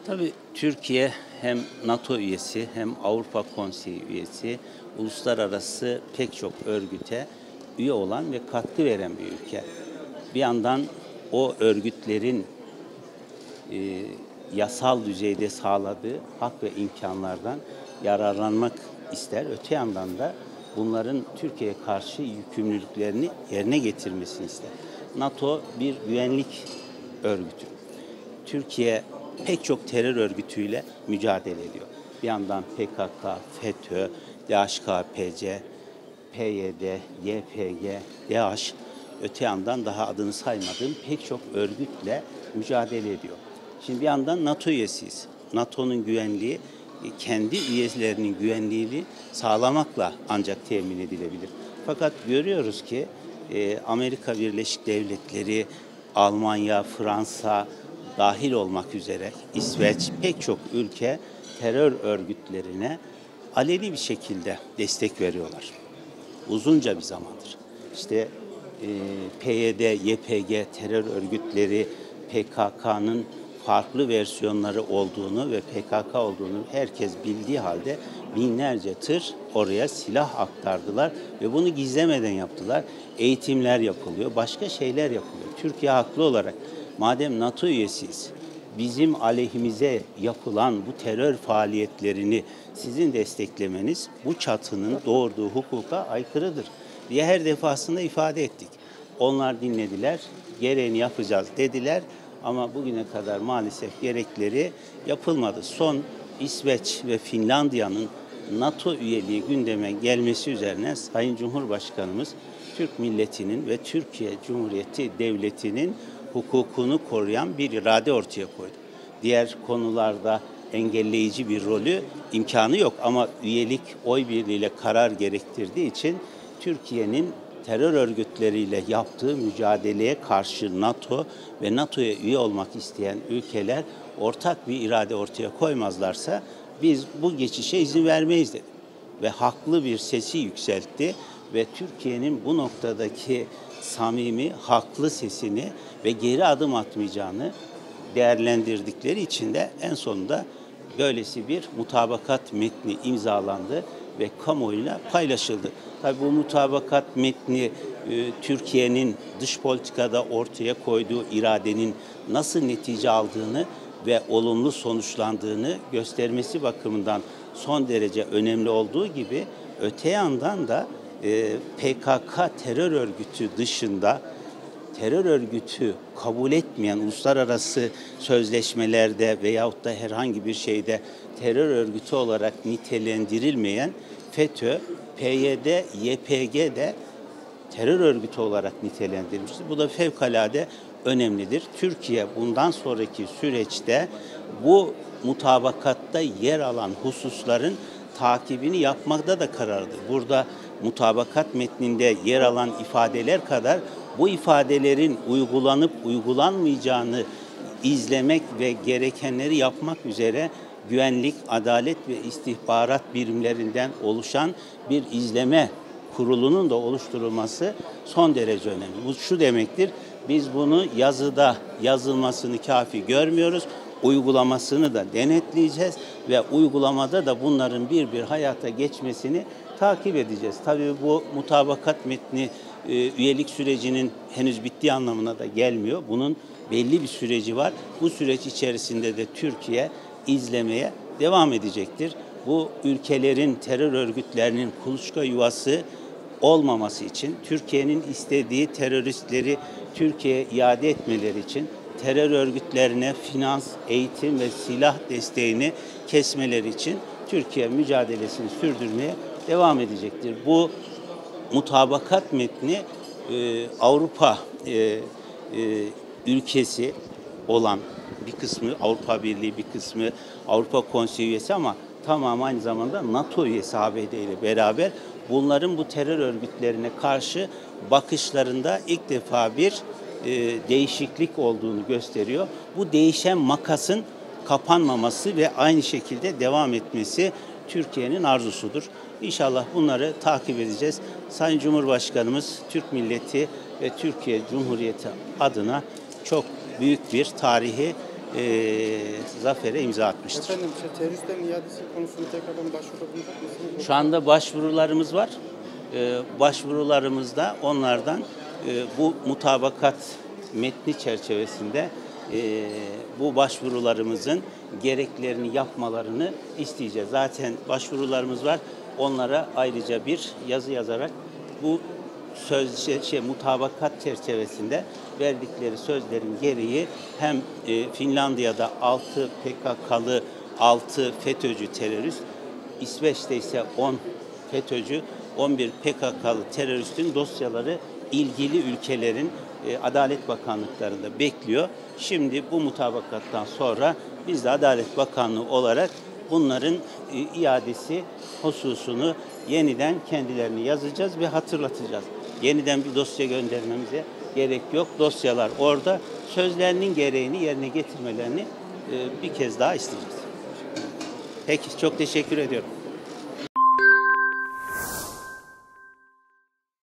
Tabii Türkiye hem NATO üyesi hem Avrupa Konseyi üyesi, uluslararası pek çok örgüte üye olan ve katkı veren bir ülke. Bir yandan o örgütlerin e, yasal düzeyde sağladığı hak ve imkanlardan yararlanmak ister. Öte yandan da bunların Türkiye'ye karşı yükümlülüklerini yerine getirmesini ister. NATO bir güvenlik örgütü. Türkiye pek çok terör örgütüyle mücadele ediyor. Bir yandan PKK, FETÖ, DHKPC, PYD, YPG, DAEŞ, öte yandan daha adını saymadığım pek çok örgütle mücadele ediyor. Şimdi bir yandan NATO üyesiyiz. NATO'nun güvenliği kendi üyelerinin güvenliğini sağlamakla ancak temin edilebilir. Fakat görüyoruz ki Amerika Birleşik Devletleri, Almanya, Fransa dahil olmak üzere İsveç pek çok ülke terör örgütlerine aleni bir şekilde destek veriyorlar. Uzunca bir zamandır. İşte PYD, YPG terör örgütleri PKK'nın farklı versiyonları olduğunu ve PKK olduğunu herkes bildiği halde binlerce tır oraya silah aktardılar ve bunu gizlemeden yaptılar. Eğitimler yapılıyor, başka şeyler yapılıyor. Türkiye haklı olarak madem NATO üyesiyiz, bizim aleyhimize yapılan bu terör faaliyetlerini sizin desteklemeniz bu çatının doğurduğu hukuka aykırıdır diye her defasında ifade ettik. Onlar dinlediler, gereğini yapacağız dediler ama bugüne kadar maalesef gerekleri yapılmadı. Son İsveç ve Finlandiya'nın NATO üyeliği gündeme gelmesi üzerine Sayın Cumhurbaşkanımız Türk milletinin ve Türkiye Cumhuriyeti Devleti'nin hukukunu koruyan bir irade ortaya koydu. Diğer konularda engelleyici bir rolü, imkanı yok ama üyelik oy birliğiyle karar gerektirdiği için Türkiye'nin terör örgütleriyle yaptığı mücadeleye karşı NATO ve NATO'ya üye olmak isteyen ülkeler ortak bir irade ortaya koymazlarsa biz bu geçişe izin vermeyiz dedi. Ve haklı bir sesi yükseltti ve Türkiye'nin bu noktadaki samimi, haklı sesini ve geri adım atmayacağını değerlendirdikleri için de en sonunda böylesi bir mutabakat metni imzalandı ve kamuoyuyla paylaşıldı. Tabii bu mutabakat metni Türkiye'nin dış politikada ortaya koyduğu iradenin nasıl netice aldığını ve olumlu sonuçlandığını göstermesi bakımından son derece önemli olduğu gibi öte yandan da PKK terör örgütü dışında terör örgütü kabul etmeyen uluslararası sözleşmelerde veyahut da herhangi bir şeyde terör örgütü olarak nitelendirilmeyen FETÖ, PYD, YPG de terör örgütü olarak nitelendirilmiştir. Bu da fevkalade önemlidir. Türkiye bundan sonraki süreçte bu mutabakatta yer alan hususların takibini yapmakta da kararlıdır. Burada mutabakat metninde yer alan ifadeler kadar bu ifadelerin uygulanıp uygulanmayacağını izlemek ve gerekenleri yapmak üzere güvenlik, adalet ve istihbarat birimlerinden oluşan bir izleme kurulunun da oluşturulması son derece önemli. Bu şu demektir, biz bunu yazıda yazılmasını kafi görmüyoruz, uygulamasını da denetleyeceğiz ve uygulamada da bunların bir bir hayata geçmesini takip edeceğiz. Tabii bu mutabakat metni üyelik sürecinin henüz bittiği anlamına da gelmiyor. Bunun belli bir süreci var. Bu süreç içerisinde de Türkiye izlemeye devam edecektir. Bu ülkelerin terör örgütlerinin kuluçka yuvası olmaması için, Türkiye'nin istediği teröristleri Türkiye'ye iade etmeleri için, terör örgütlerine finans, eğitim ve silah desteğini kesmeleri için Türkiye mücadelesini sürdürmeye devam edecektir. Bu mutabakat metni Avrupa ülkesi olan bir kısmı Avrupa Birliği, bir kısmı Avrupa Konseyi üyesi ama tamamı aynı zamanda NATO üyesi ABD ile beraber bunların bu terör örgütlerine karşı bakışlarında ilk defa bir değişiklik olduğunu gösteriyor. Bu değişen makasın kapanmaması ve aynı şekilde devam etmesi Türkiye'nin arzusudur. İnşallah bunları takip edeceğiz. Sayın Cumhurbaşkanımız Türk milleti ve Türkiye Cumhuriyeti adına çok büyük bir tarihi zafere imza atmıştır. Efendim, teröristlerin iadesi konusunda tekrardan başvuruda bulunacak mısınız? Şu anda başvurularımız var. Başvurularımızda onlardan bu mutabakat metni çerçevesinde bu başvurularımızın gereklerini yapmalarını isteyeceğiz. Zaten başvurularımız var. Onlara ayrıca bir yazı yazarak bu mutabakat çerçevesinde verdikleri sözlerin gereği hem Finlandiya'da 6 PKK'lı, 6 FETÖ'cü terörist, İsveç'te ise 10 FETÖ'cü, 11 PKK'lı teröristin dosyaları ilgili ülkelerin Adalet Bakanlıklarında bekliyor. Şimdi bu mutabakattan sonra biz de Adalet Bakanlığı olarak bunların iadesi hususunu yeniden kendilerini yazacağız ve hatırlatacağız. Yeniden bir dosya göndermemize gerek yok. Dosyalar orada. Sözlerinin gereğini yerine getirmelerini bir kez daha isteyeceğiz. Peki, çok teşekkür ediyorum.